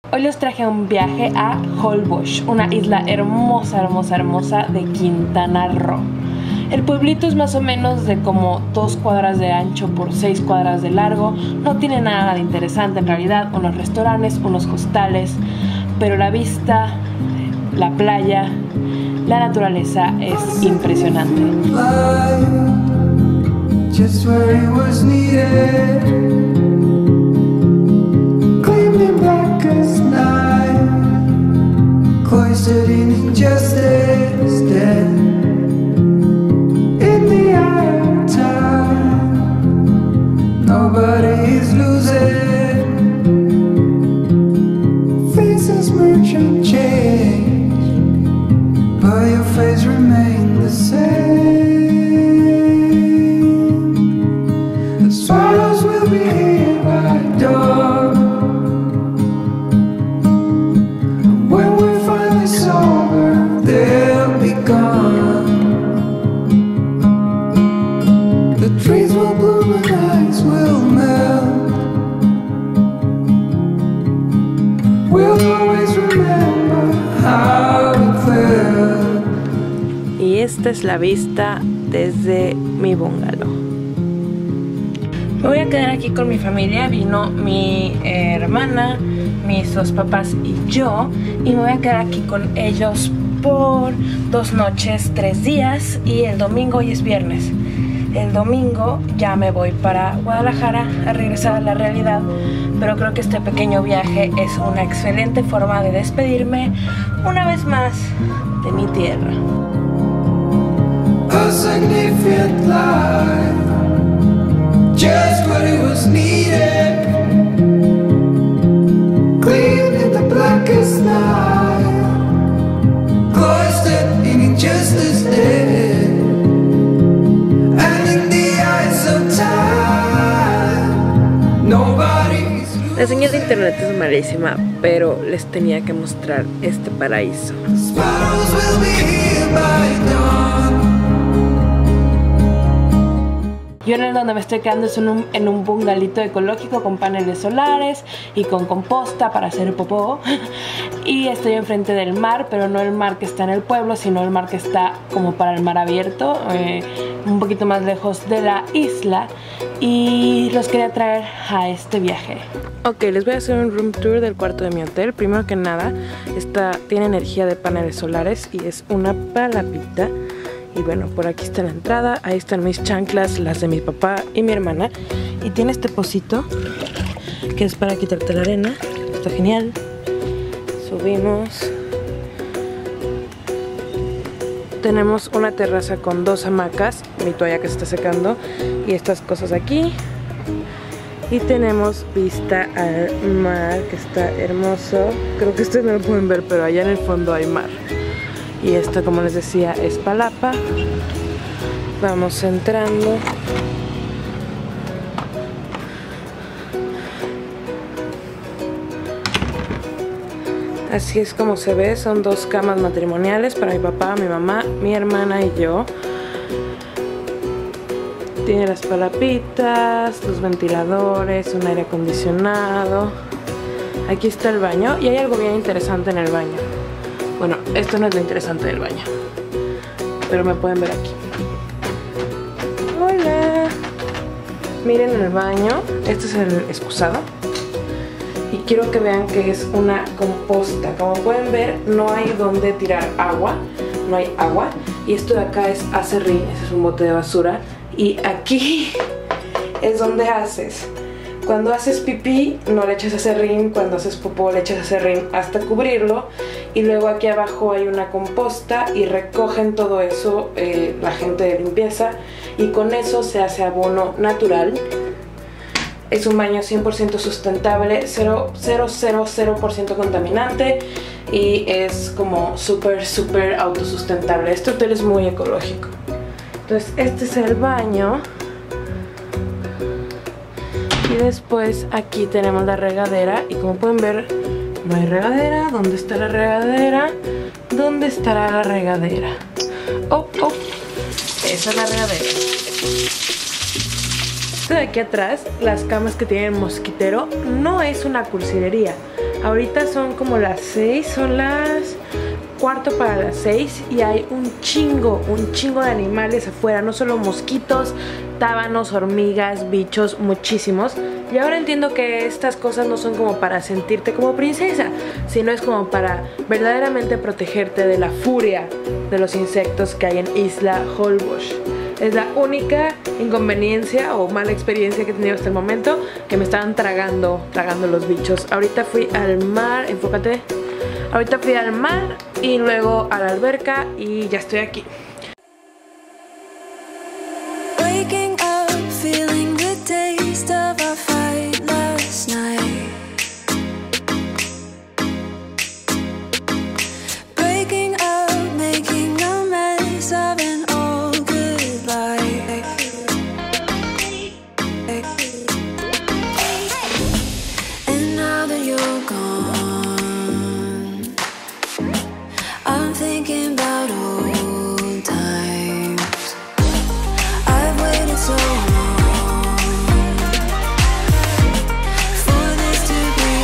Hoy les traje un viaje a Holbox, una isla hermosa, hermosa, hermosa de Quintana Roo. El pueblito es más o menos de como 2 cuadras de ancho por 6 cuadras de largo. No tiene nada de interesante en realidad, unos restaurantes, unos hostales, pero la vista, la playa, la naturaleza es impresionante. Cloistered in injustice, dead in the eye of time. Nobody is losing. Faces merge and change, but your face remains the same. The swallows will be here by dawn. They'll be gone. The trees will bloom and ice will melt. We'll always remember how it felt. Y esta es la vista desde mi bungalow. Me voy a quedar aquí con mi familia. Vino mi hermana, mis 2 papás y yo. Y me voy a quedar aquí con ellos por 2 noches, 3 días. Y el domingo, hoy es viernes, el domingo ya me voy para Guadalajara a regresar a la realidad. Pero creo que este pequeño viaje es una excelente forma de despedirme una vez más de mi tierra. A significant life, just what it was needed. Clean in the blackest night, cloistered in injustice, dead, and in the eyes of time, nobody's losing. La señal de internet es malísima, pero les tenía que mostrar este paraíso. Sparrows will be here by dawn. Yo en el donde me estoy quedando es en un bungalito ecológico con paneles solares y con composta para hacer popó. Y estoy enfrente del mar, pero no el mar que está en el pueblo, sino el mar que está como para el mar abierto, un poquito más lejos de la isla. Y los quería traer a este viaje. Ok, les voy a hacer un room tour del cuarto de mi hotel. Primero que nada, tiene energía de paneles solares y es una palapita. Y bueno, por aquí está la entrada, ahí están mis chanclas, las de mi papá y mi hermana. Y tiene este pocito que es para quitarte la arena, está genial. Subimos. Tenemos una terraza con 2 hamacas, mi toalla que se está secando y estas cosas aquí. Y tenemos vista al mar, que está hermoso. Creo que ustedes no lo pueden ver, pero allá en el fondo hay mar. Y esta, como les decía, es palapa. Vamos entrando. Así es como se ve. Son 2 camas matrimoniales para mi papá, mi mamá, mi hermana y yo. Tiene las palapitas, los ventiladores, un aire acondicionado. Aquí está el baño y hay algo bien interesante en el baño. Bueno, esto no es lo interesante del baño, pero me pueden ver aquí. Hola. Miren el baño. Este es el excusado. Y quiero que vean que es una composta. Como pueden ver, no hay donde tirar agua. No hay agua. Y esto de acá es acerrín. Ese es un bote de basura. Y aquí es donde haces. Cuando haces pipí no le echas acerrín, cuando haces popó le echas acerrín hasta cubrirlo. Y luego aquí abajo hay una composta y recogen todo eso la gente de limpieza. Y con eso se hace abono natural. Es un baño 100% sustentable, 0% contaminante. Y es como súper autosustentable. Este hotel es muy ecológico. Entonces este es el baño. Y después aquí tenemos la regadera. Y como pueden ver, no hay regadera. ¿Dónde está la regadera? ¿Dónde estará la regadera? Oh, esa es la regadera. Esto de aquí atrás, las camas que tienen mosquitero, no es una cursilería. Ahorita son como las 6, son las 5:45 y hay un chingo de animales afuera, no solo mosquitos, tábanos, hormigas, bichos, muchísimos. Y ahora entiendo que estas cosas no son como para sentirte como princesa, sino es como para verdaderamente protegerte de la furia de los insectos que hay en Isla Holbox. Es la única inconveniencia o mala experiencia que he tenido hasta el momento, que me estaban tragando los bichos. Ahorita fui al mar, enfócate. Ahorita fui al mar y luego a la alberca y ya estoy aquí. Waking up, feeling the taste of our fight last night. Breaking up, making a mess of an all good life. And now that you're gone, I'm thinking about old times. I've waited so long for this to be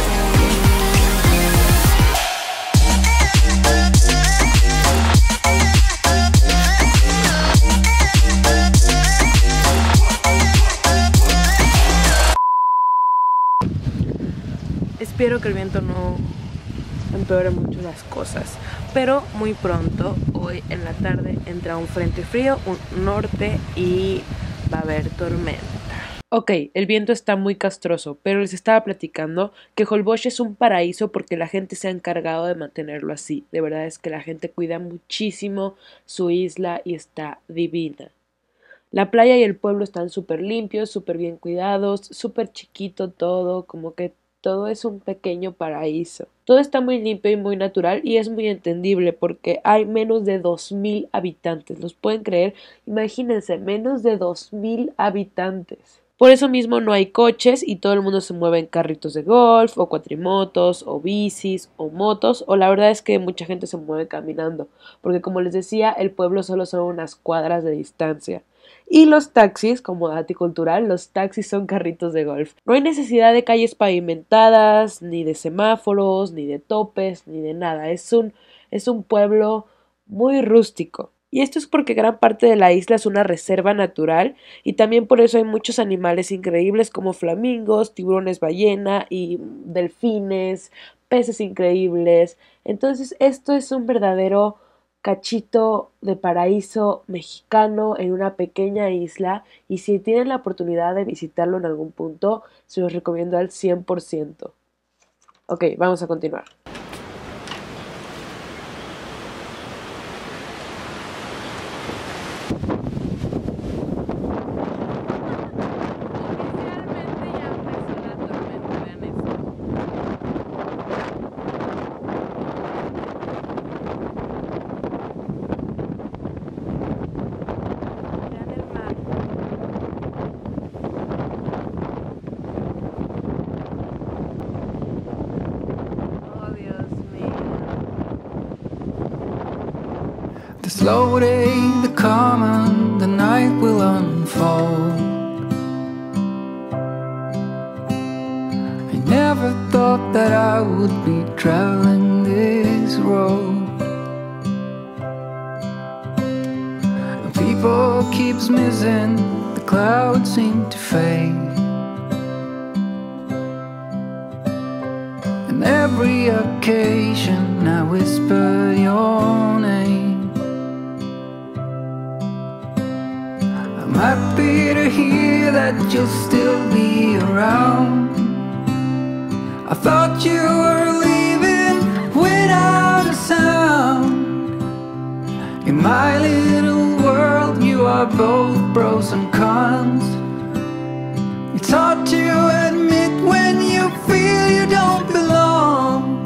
Espero que el viento no empeore mucho las cosas, pero muy pronto, hoy en la tarde, entra un frente frío, un norte y va a haber tormenta. Ok, el viento está muy castroso, pero les estaba platicando que Holbox es un paraíso porque la gente se ha encargado de mantenerlo así. De verdad es que la gente cuida muchísimo su isla y está divina. La playa y el pueblo están súper limpios, súper bien cuidados, súper chiquito todo, como que todo es un pequeño paraíso. Todo está muy limpio y muy natural y es muy entendible porque hay menos de 2000 habitantes. ¿Los pueden creer? Imagínense, menos de 2000 habitantes. Por eso mismo no hay coches y todo el mundo se mueve en carritos de golf o cuatrimotos o bicis o motos, o la verdad es que mucha gente se mueve caminando porque, como les decía, el pueblo solo son unas cuadras de distancia. Y los taxis, como dato cultural, los taxis son carritos de golf. No hay necesidad de calles pavimentadas, ni de semáforos, ni de topes, ni de nada. Es un pueblo muy rústico. Y esto es porque gran parte de la isla es una reserva natural y también por eso hay muchos animales increíbles como flamingos, tiburones ballena y delfines, peces increíbles. Entonces esto es un verdadero cachito de paraíso mexicano en una pequeña isla, y si tienen la oportunidad de visitarlo en algún punto, se los recomiendo al 100%. Ok, vamos a continuar. The slow day, the calm, the night will unfold. I never thought that I would be traveling this road. People keeps missing, the clouds seem to fade. And every occasion I whisper your name. I'm happy to hear that you'll still be around. I thought you were leaving without a sound. In my little world you are both pros and cons. It's hard to admit when you feel you don't belong.